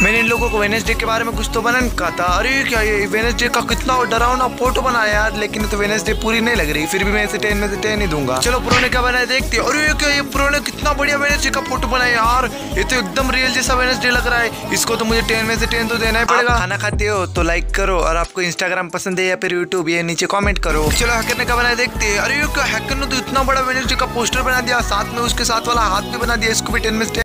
मैंने इन लोगों को वेडनेसडे के बारे में कुछ तो बनाने कहा था। अरे क्या ये वेडनेसडे का कितना डरावना फोटो बनाया यार, लेकिन तो वेडनेसडे पूरी नहीं लग रही, फिर भी मैं इसे 10 में से 10 ही दूंगा। चलो प्रो ने क्या बनाया देखते हैं। अरे क्या ये प्रो ने कितना बढ़िया वेडनेसडे का फोटो बनाया यार, ये तो एकदम रियल जैसा वेडनेसडे लग रहा है। इसको तो मुझे 10 में से 10 तो देना ही पड़ेगा। खाना खाते हो तो लाइक करो, और आपको इंस्टाग्राम पसंद है या फिर यूट्यूब, ये नीचे कॉमेंट करो। चलो हैकर ने क्या बनाया देखते हैं। अरे क्या हैकर ने तो इतना बड़ा वेडनेसडे का पोस्टर बना दिया, साथ में उसके साथ वाला हाथ भी बना दिया, इसको भी 10 में से 10